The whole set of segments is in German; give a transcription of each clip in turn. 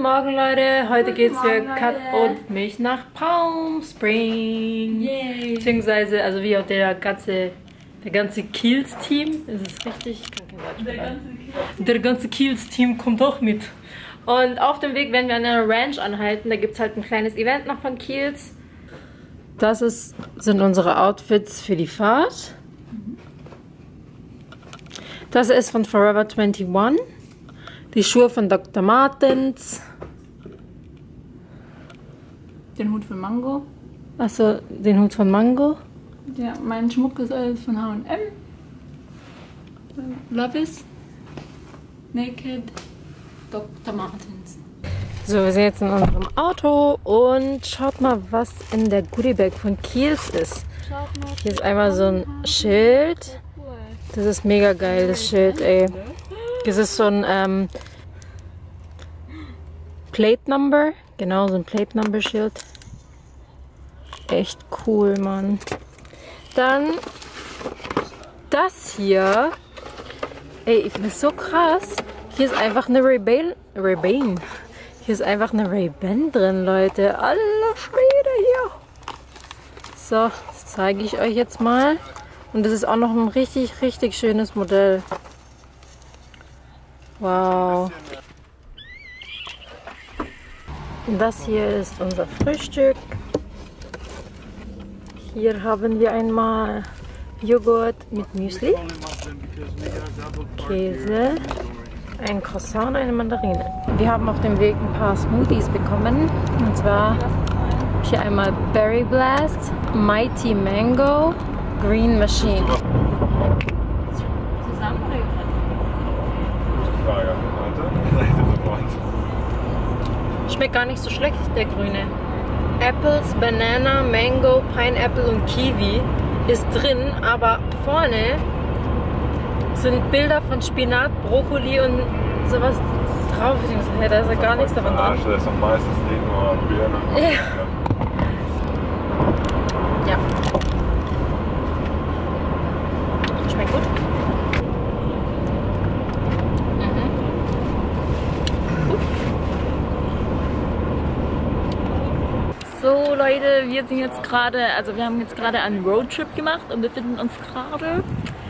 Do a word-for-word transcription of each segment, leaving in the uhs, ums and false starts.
Morgen, Leute. Heute geht's für Kat und mich nach Palm Springs. Yay. Beziehungsweise, also wie auch der ganze, der ganze Kiels-Team. Ist es richtig? Ich kann kein Deutsch mehr. Der ganze, der ganze Kiels-Team kommt auch mit. Und auf dem Weg werden wir an einer Ranch anhalten. Da gibt es halt ein kleines Event noch von Kiels. Das ist, sind unsere Outfits für die Fahrt. Das ist von Forever einundzwanzig. Die Schuhe von Doktor Martens. Den Hut von Mango. Achso, den Hut von Mango. Ja, mein Schmuck ist alles von H und M. Love is. Naked. Doktor Martens. So, wir sind jetzt in unserem Auto und schaut mal, was in der Goodiebag von Kiels ist. Hier ist einmal so ein Schild. Das ist mega geil, das Schild, ey. Das ist so ein ähm, Plate Number. Genau, so ein Plate Number Schild. Echt cool, Mann. Dann das hier. Ey, ich finde es so krass. Hier ist einfach eine Ray-Ban. Ray-Ban. Hier ist einfach eine Ray-Ban drin, Leute. Alter Schwede hier. So, das zeige ich euch jetzt mal. Und das ist auch noch ein richtig, richtig schönes Modell. Wow. Und das hier ist unser Frühstück. Hier haben wir einmal Joghurt mit Müsli, Käse, ein Croissant, eine Mandarine. Wir haben auf dem Weg ein paar Smoothies bekommen. Und zwar hier einmal Berry Blast, Mighty Mango, Green Machine. Schmeckt gar nicht so schlecht, der grüne. Apples, Banana, Mango, Pineapple und Kiwi ist drin, aber vorne sind Bilder von Spinat, Brokkoli und sowas drauf. Ja, da ist ja gar nichts davon drin. Da ist doch meistens nicht nur Birne. Ja. Ja. Schmeckt gut. So Leute, wir sind jetzt gerade, also wir haben jetzt gerade einen Roadtrip gemacht und befinden uns gerade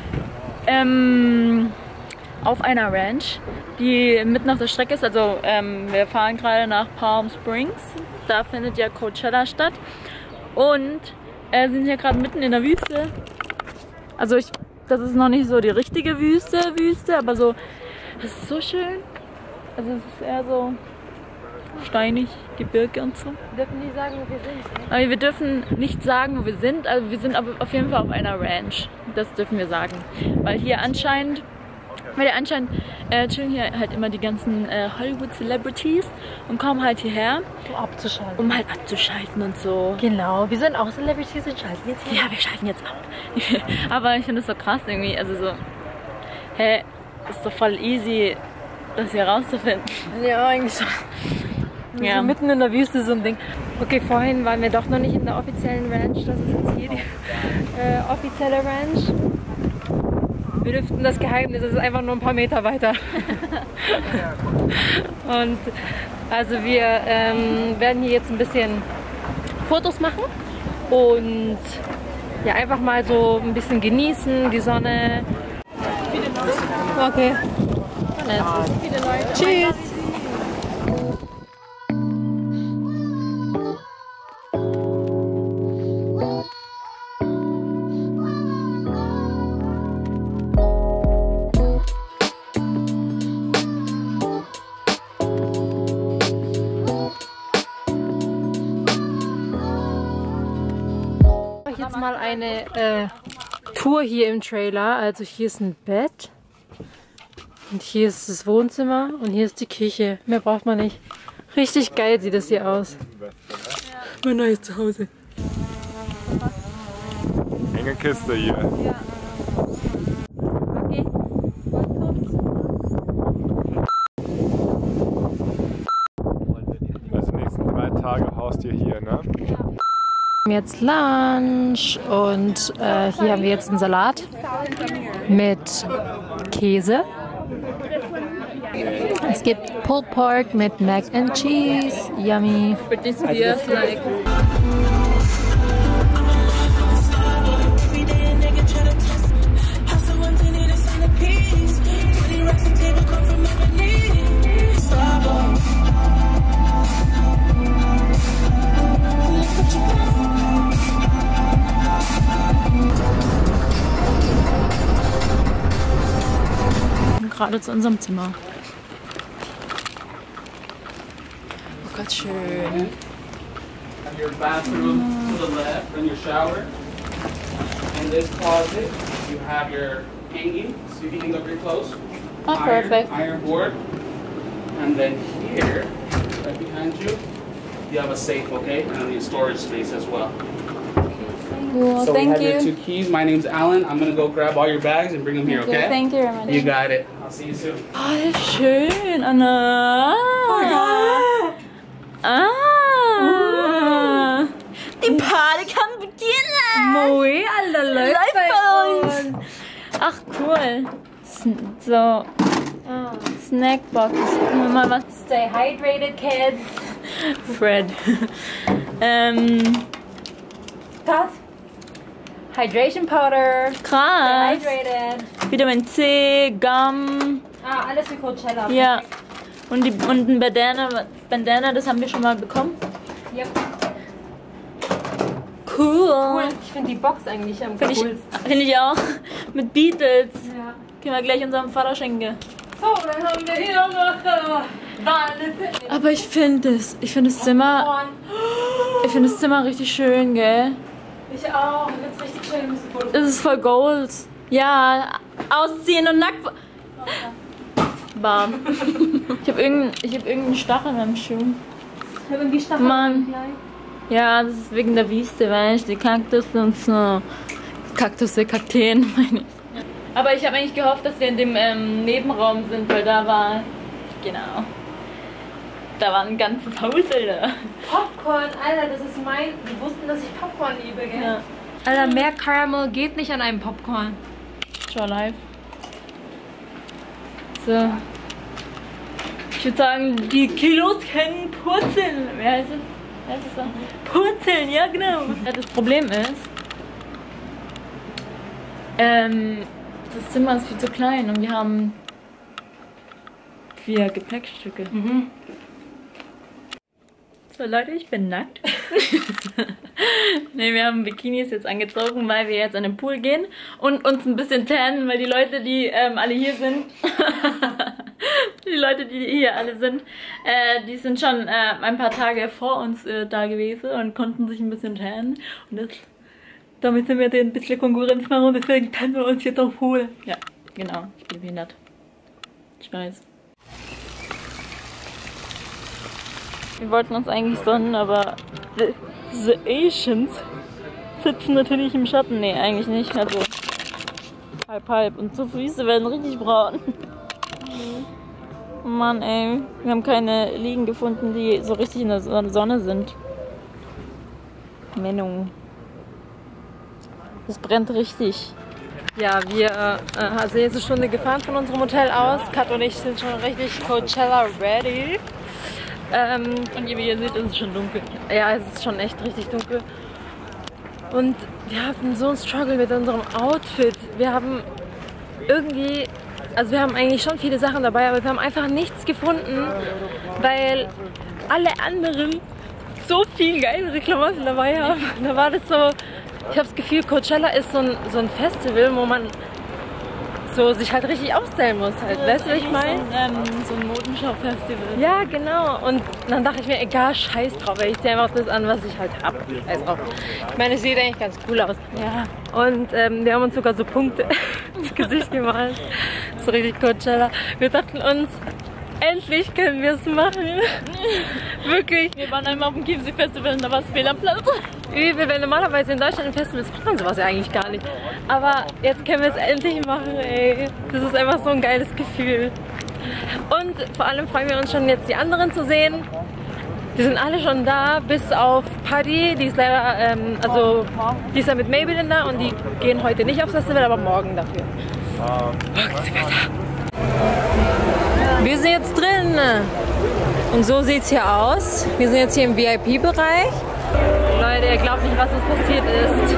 ähm, auf einer Ranch, die mitten auf der Strecke ist. Also ähm, wir fahren gerade nach Palm Springs, da findet ja Coachella statt und äh, sind hier gerade mitten in der Wüste. Also ich, das ist noch nicht so die richtige Wüste, Wüste, aber so, das ist so schön. Also es ist eher so steinig, Gebirge und so. Wir dürfen nicht sagen, wo wir sind. Aber wir dürfen nicht sagen, wo wir sind. Also wir sind aber auf jeden Fall auf einer Ranch. Das dürfen wir sagen. Weil hier anscheinend, weil hier anscheinend äh, chillen hier halt immer die ganzen äh, Hollywood-Celebrities und kommen halt hierher, um abzuschalten. Um halt abzuschalten und so. Genau, wir sind auch Celebrities und schalten jetzt hier. Ja, wir schalten jetzt ab. Aber ich finde es so krass irgendwie. Also so, hä, ist doch voll easy, das hier rauszufinden. Ja, eigentlich schon. Ja. So mitten in der Wüste so ein Ding. Okay, vorhin waren wir doch noch nicht in der offiziellen Ranch. Das ist jetzt hier die äh, offizielle Ranch. Wir lüften das Geheimnis, es ist einfach nur ein paar Meter weiter. Und also wir ähm, werden hier jetzt ein bisschen Fotos machen und ja, einfach mal so ein bisschen genießen, die Sonne. Okay. Tschüss. Jetzt mal eine äh, Tour hier im Trailer. Also hier ist ein Bett und hier ist das Wohnzimmer und hier ist die Küche. Mehr braucht man nicht. Richtig geil sieht das hier aus. Mein neues Zuhause. Enge Kiste hier. Ja. Okay. Also die nächsten drei Tage haust ihr hier, ne? Ja. Jetzt Lunch und äh, hier haben wir jetzt einen Salat mit Käse. Es gibt Pulled Pork mit Mac and Cheese. Yummy. Britney Spears like. Gerade zu unserem Zimmer. Oh Gott, schön. Have your bathroom to the left and your shower. In this closet, you have your hanging, so you can hang up your clothes. Oh, iron, perfect. Iron board. And then here, right behind you, you have a safe, okay? And then your storage space as well. Cool, so thank we have you. your two keys. My name's Alan. I'm gonna go grab all your bags and bring them here, okay? Thank you very much. You got it. I'll see you soon. Oh, schön, Anna. Ah. Die Party kann beginnen. Moe, Alter, läuft bei uns. Ach, cool. Sn so. Snackbox. Gucken wir mal was. Stay hydrated, kids. Fred. ähm. Das. Hydration Powder. Krass. Stay hydrated. Vitamin C, Gum. Ah, alles wie Coachella. Ja. Und, die, und ein Bandana, Bandana, das haben wir schon mal bekommen. Ja. Cool. Cool. Ich finde die Box eigentlich am Finde ich, coolsten. find ich auch. Mit Beatles. Ja. Können wir gleich unserem Vater schenken. So, dann haben wir hier noch äh, Wahnsinn. Aber ich finde es, ich finde das Zimmer, ich finde das Zimmer richtig schön, gell? Ich auch. Ich finde es richtig schön. Ein bisschen Es ist voll Gold. Ja, ausziehen und nackt. Bam. Ich habe irgendeinen hab irgendeinen Stachel in meinem Schuh. Ich habe irgendwie Stacheln. Mann. Ja, das ist wegen der Wüste, weißt du, die Kaktus und so. Kaktusse, Kakteen, meine ich. Aber ich habe eigentlich gehofft, dass wir in dem ähm, Nebenraum sind, weil da war, genau, da war ein ganzes Haus, Alter. Popcorn, Alter, das ist mein... Die wussten, dass ich Popcorn liebe, gell? Ja. Alter, mehr Caramel geht nicht an einem Popcorn. Schau live. So. Ich würde sagen, die Kilos können purzeln. Wie heißt es? Wie heißt es so? Purzeln, ja genau. Das Problem ist, ähm, das Zimmer ist viel zu klein und wir haben vier Gepäckstücke. Mhm. So Leute, ich bin nackt. Ne, wir haben Bikinis jetzt angezogen, weil wir jetzt an den Pool gehen und uns ein bisschen tannen, weil die Leute, die ähm, alle hier sind, die Leute, die hier alle sind, äh, die sind schon äh, ein paar Tage vor uns äh, da gewesen und konnten sich ein bisschen tannen. Und das, damit sind wir denen ein bisschen Konkurrenz machen und deswegen tannen wir uns jetzt auf Pool. Ja, genau, ich bin behindert. Ich weiß. Wir wollten uns eigentlich sonnen, aber the, the Asians sitzen natürlich im Schatten. Nee, eigentlich nicht. Also halb halb. Und so Füße werden richtig braun. Mhm. Mann ey, wir haben keine Liegen gefunden, die so richtig in der Sonne sind. Menno. Das brennt richtig. Ja, wir äh, sind jetzt eine Stunde gefahren von unserem Hotel aus. Kat und ich sind schon richtig Coachella ready. Ähm, Und wie ihr seht, ist es schon dunkel. ja, es ist schon echt richtig dunkel. Und wir hatten so einen Struggle mit unserem Outfit. Wir haben irgendwie, also wir haben eigentlich schon viele Sachen dabei, aber wir haben einfach nichts gefunden, weil alle anderen so viel geilere Klamotten dabei haben. Da war das so, ich habe das Gefühl, Coachella ist so ein, so ein Festival, wo man so sich halt richtig aufstellen muss, halt. Weißt du, was ich meine? So ein, ähm, so ein Modenschau-Festival. Ja, genau. Und dann dachte ich mir, egal, scheiß drauf, ich ziehe einfach das an, was ich halt habe. Also, ich meine, es sieht eigentlich ganz cool aus. Ja. Und ähm, wir haben uns sogar so Punkte ins Gesicht gemalt. So richtig Coachella. Wir dachten uns, endlich können wir es machen. Wirklich. Wir waren einmal auf dem Chiemsee Festival und da war es fehl am Platz. Übel, weil normalerweise in Deutschland in Festivals macht man sowas ja eigentlich gar nicht. Aber jetzt können wir es endlich machen, ey. Das ist einfach so ein geiles Gefühl. Und vor allem freuen wir uns schon jetzt die anderen zu sehen. Die sind alle schon da, bis auf Paddy, die ist leider, ähm, also die ist ja mit Maybelline da und die gehen heute nicht aufs Festival, aber morgen dafür. Morgen sind wir da. Wir sind jetzt drin. Und so sieht es hier aus. Wir sind jetzt hier im V I P-Bereich. Leute, ihr glaubt nicht, was uns passiert ist.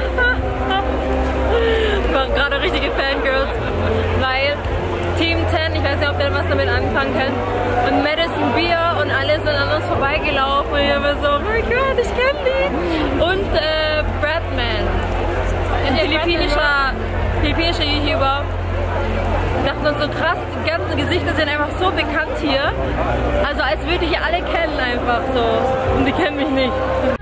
Wir waren gerade richtige Fangirls. Weil Team zehn, ich weiß nicht, ob ihr was damit anfangen könnt, und Madison Beer und alle sind an uns vorbeigelaufen. Und ich war so, oh mein Gott, ich kenne die. Und äh, Bradman, ein philippinischer, philippinischer YouTuber. Wir dachten uns so krass, die ganzen Gesichter sind einfach so bekannt hier. Also als würde ich alle kennen einfach so. Und die kennen mich nicht.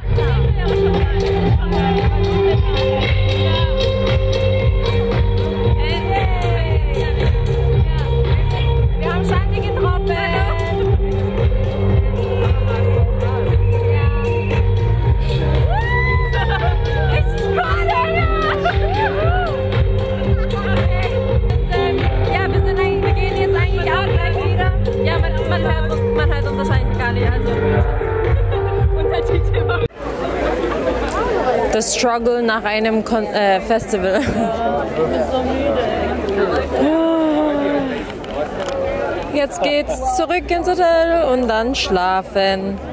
Wir haben Shanti getroffen. Richtig cool, ja, wir sind eigentlich, wir gehen jetzt eigentlich auch gleich wieder. Ja, man, man, hört, uns, man hört uns wahrscheinlich gar nicht, also Untertitel. Das Struggle nach einem Kon äh, Festival. Ich bin so müde. Jetzt geht's zurück ins Hotel und dann schlafen.